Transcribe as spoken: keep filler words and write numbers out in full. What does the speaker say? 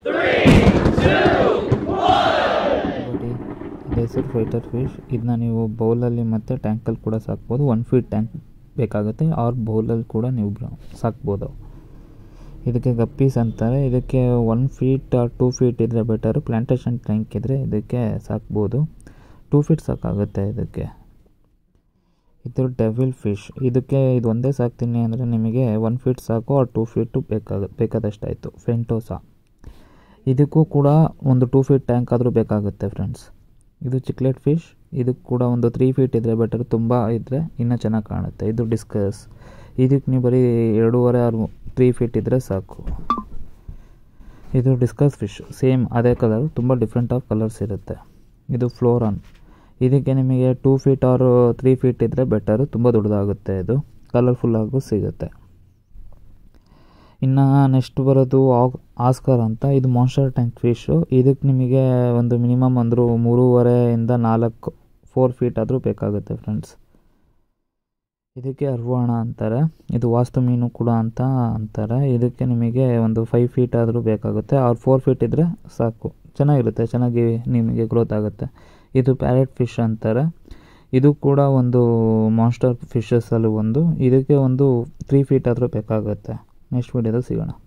ಹೆಸರು fighter fish. ಇದನ್ನ ನೀವು ಬೌಲಲ್ಲಿ ಮತ್ತು ಟ್ಯಾಂಕಲ್ಲಿ ಕೂಡ ಸಾಕ್ಬೋದು. ಒನ್ ಫೀಟ್ ಟ್ಯಾಂಕ್ ಬೇಕಾಗುತ್ತೆ, ಆರ್ ಬೌಲಲ್ಲಿ ಕೂಡ ನೀವು ಸಾಕ್ಬೋದು. ಇದಕ್ಕೆ ಗಪ್ಪೀಸ್ ಅಂತಾರೆ. ಇದಕ್ಕೆ one feet or two feet ಇದ್ದರೆ ಬೆಟರು. ಪ್ಲಾಂಟೇಶನ್ ಟ್ಯಾಂಕ್ ಇದ್ದರೆ ಇದಕ್ಕೆ ಸಾಕ್ಬೋದು. ಟೂ ಫೀಟ್ ಸಾಕಾಗುತ್ತೆ ಇದಕ್ಕೆ. ಇದು ಡೆವಿಲ್ ಫಿಶ್. ಇದಕ್ಕೆ ಇದು ಒಂದೇ ಸಾಕ್ತೀನಿ ಅಂದರೆ ನಿಮಗೆ ಒನ್ ಫೀಟ್ ಸಾಕು, ಆರ್ ಟೂ ಫೀಟು ಬೇಕಾಗ ಬೇಕಾದಷ್ಟಾಯಿತು. ಫೆಂಟೋಸಾ, ಇದಕ್ಕೂ ಕೂಡ ಒಂದು ಟೂ ಫೀಟ್ ಟ್ಯಾಂಕ್ ಆದರೂ ಬೇಕಾಗುತ್ತೆ ಫ್ರೆಂಡ್ಸ್. ಇದು ಚಿಕ್ಲೆಟ್ ಫಿಶ್. ಇದಕ್ಕೆ ಕೂಡ ಒಂದು ತ್ರೀ ಫೀಟ್ ಇದ್ದರೆ ಬೆಟರ್, ತುಂಬ ಇದ್ದರೆ ಇನ್ನೂ ಚೆನ್ನಾಗಿ ಕಾಣುತ್ತೆ. ಇದು ಡಿಸ್ಕಸ್. ಇದಕ್ಕೆ ನೀವು ಬರೀ ಎರಡೂವರೆ ಆರು ತ್ರೀ ಫೀಟ್ ಇದ್ದರೆ ಸಾಕು. ಇದು ಡಿಸ್ಕಸ್ ಫಿಶ್. ಸೇಮ್ ಅದೇ ಕಲರ್, ತುಂಬ ಡಿಫ್ರೆಂಟ್ ಆಫ್ ಕಲರ್ಸ್ ಇರುತ್ತೆ. ಇದು ಫ್ಲೋರಾನ್. ಇದಕ್ಕೆ ನಿಮಗೆ two feet or three feet ಇದ್ದರೆ ಬೆಟರು, ತುಂಬ ದೊಡ್ಡದಾಗುತ್ತೆ. ಇದು ಕಲರ್ಫುಲ್ಲಾಗೂ ಸಿಗುತ್ತೆ. ಇನ್ನು ನೆಕ್ಸ್ಟ್ ಬರೋದು ಆಸ್ಕರ್ ಅಂತ. ಇದು ಮಾನ್ಸ್ಟರ್ ಟ್ಯಾಂಕ್ ಫಿಶು. ಇದಕ್ಕೆ ನಿಮಗೆ ಒಂದು ಮಿನಿಮಮ್ ಅಂದರೂ ಮೂರುವರೆಯಿಂದ ನಾಲ್ಕು ಫೋರ್ ಫೀಟ್ ಆದರೂ ಬೇಕಾಗುತ್ತೆ ಫ್ರೆಂಡ್ಸ್. ಇದಕ್ಕೆ ಅರ್ವಾಣ ಅಂತಾರೆ. ಇದು ವಾಸ್ತು ಮೀನು ಕೂಡ ಅಂತ ಅಂತಾರೆ. ಇದಕ್ಕೆ ನಿಮಗೆ ಒಂದು ಫೈವ್ ಫೀಟ್ ಆದರೂ ಬೇಕಾಗುತ್ತೆ, ಆರ್ ಫೋರ್ ಫೀಟ್ ಇದ್ದರೆ ಸಾಕು. ಚೆನ್ನಾಗಿರುತ್ತೆ, ಚೆನ್ನಾಗಿ ನಿಮಗೆ ಗ್ರೋತ್ ಆಗುತ್ತೆ. ಇದು ಪ್ಯಾರೆಟ್ ಫಿಶ್ ಅಂತಾರೆ. ಇದು ಕೂಡ ಒಂದು ಮಾನ್ಸ್ಟರ್ ಫಿಶಸ್ಸಲ್ಲಿ ಒಂದು. ಇದಕ್ಕೆ ಒಂದು ತ್ರೀ ಫೀಟ್ ಆದರೂ ಬೇಕಾಗುತ್ತೆ. ನೆಕ್ಸ್ಟ್ ವೀಡಿಯೋದಲ್ಲಿ ಸಿಗೋಣ.